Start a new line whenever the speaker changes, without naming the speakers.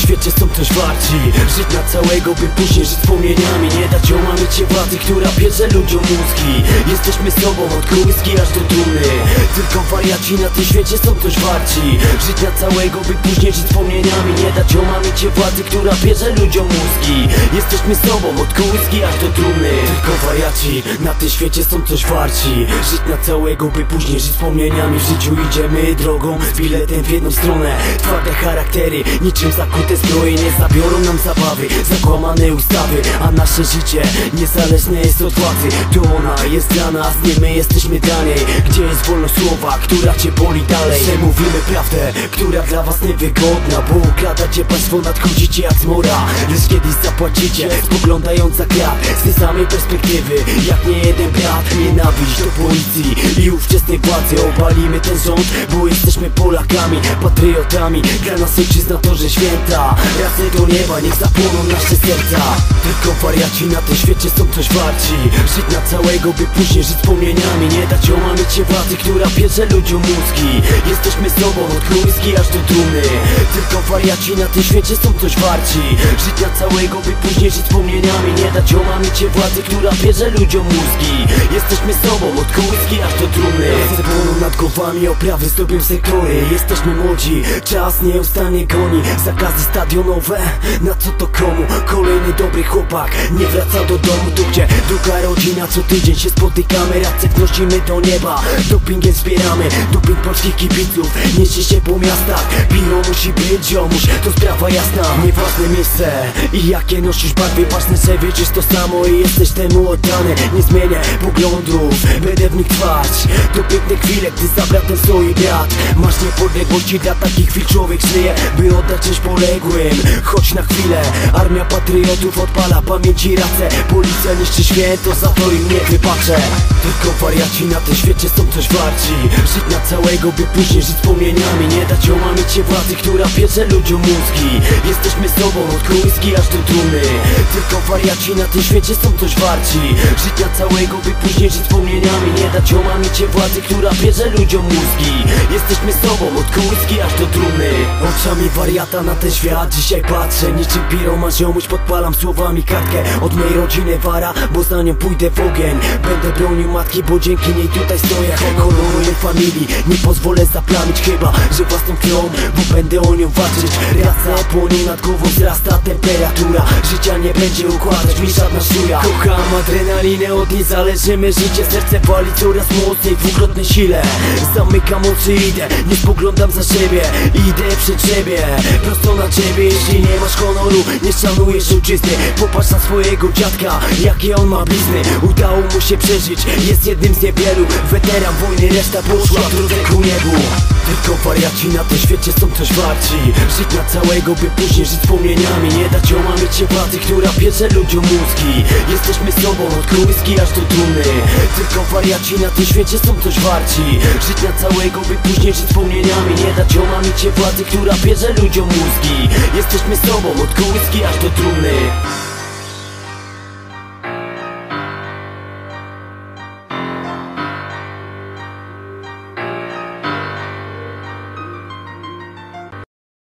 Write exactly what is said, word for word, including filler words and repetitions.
świecie są coś warci. Żyć na całego, by później żyć wspomnieniami. Nie dać omamić się władzy, która bierze ludziom mózgi. Jesteśmy sobą od kołyski aż do dumy. Tylko wariaci na tym świecie są coś warci. Żyć na całego, by później żyć wspomnieniami. Nie dać omamić się władzy, która bierze ludziom mózgi. Jesteśmy sobą od kołyski aż do trumny. Tylko wariaci na tym świecie są coś warci. Żyć na całego, by później żyć wspomnieniami. W życiu idziemy drogą z biletem w jedną stronę. Twarde charaktery, niczym zakute zbroje nie zabiorą nam zabawy, zakłamane ustawy. A nasze życie niezależne jest od władzy. To ona jest dla nas, nie my jesteśmy dla niej. Gdzie jest wolność słowa, która cię boli dalej? Że mówimy prawdę, która dla was niewygodna, bo ukradacie państwo, nadchodzicie jak zmora. Lecz kiedyś zapłacicie, spoglądając za krat. Z tej samej perspektywy, jak nie jeden brat. Nienawiść do policji i ówczesnej władzy. Obalimy ten rząd, bo jesteśmy Polakami, patriotami. Dla nas ojczyzna to, że święta. Rasy do nieba, niech zapłoną nasze serca. Tylko wariaci na tym świecie są coś warci. Żyć na całego, by później żyć wspomnieniami. Nie dać omamić się władzy, która bierze ludziom mózgi. Jesteśmy sobą od kołyski aż do trumny. Tylko wariaci na tym świecie są coś warci. Żyć na całego, by później żyć wspomnieniami. Nie dać omamić się władzy, która bierze ludziom mózgi. Jesteśmy sobą od kołyski aż do trumny. Ręce płoną nad głowami, oprawy zdobią sektory. Jesteśmy młodzi, czas nieustannie goni. Zakazy stadionowe, na co to komu? Kolejny dobry chłopak nie wraca do domu. Tu gdzie druga rodzina, co tydzień się spotykamy. Rację wnosimy do nieba, dopingiem wspieramy. Doping polskich kibiców niesie się po miastach. Piwo musi być, ziomuś, to sprawa jasna. Nieważne miejsce i jakie nosisz barwy. Ważne, że wiedziesz to samo i jesteś temu oddany. Nie zmienię poglądów, będę w nich trwać. To piękne chwile, gdy za bratem stoi brat. Masz niepodległości, dla takich chwil człowiek żyje, by oddać coś poległym. Choć na chwilę, armia patriotów odpala pamięci racę. Policja niszczy święto, za to im nie wybaczę. Tylko wariaci na tym świecie są coś warci. Żyć na całego, by później żyć wspomnieniami. Nie dać omamić się władzy, która bierze ludziom mózgi. Jesteśmy sobą od kołyski aż do trumny. Tylko wariaci na tym świecie są coś warci. Żyć na całego, by później żyć wspomnieniami. Nie dać omamić się władzy, która bierze ludziom mózgi. Jesteśmy sobą od kołyski aż do trumny. Oczami wariata na ten świat dzisiaj patrzę. Niczym piroman ziomuś podpalam słowami kartkę od mej rodziny wara, bo za nią pójdę w ogień. Będę bronił matki, bo dzięki niej tutaj stoję. Honor mojej familii nie pozwolę zaplamić, chyba że własną krwią, bo będę o nią walczyć. Raca płonie nad głową, wzrasta temperatura. Życia nie będzie układać mi żadna szuja. Kocham adrenalinę, od niej zależymy. Życie, serce wali coraz mocniej, dwukrotnej sile. Zamykam oczy, idę, nie spoglądam za siebie. Idę przed siebie, prosto na ciebie. Jeśli nie masz honoru, nie szanujesz ojczyzny. Popatrz na swojego dziadka, jakie on ma blizny. Udało mu się przeżyć, jest jednym z niewielu. Weteran wojny, reszta poszła w drodze ku niebu. Tylko wariaci na tym świecie są coś warci. Żyć na całego, by później żyć wspomnieniami. Nie dać omamić się władzy, która bierze ludziom mózgi. Jesteśmy sobą od kołyski aż do trumny. Tylko wariaci na tym świecie są coś warci. Żyć na całego, by później żyć wspomnieniami. Nie dać omamić się władzy, która bierze ludziom mózgi. Jesteśmy sobą od kołyski aż do trumny.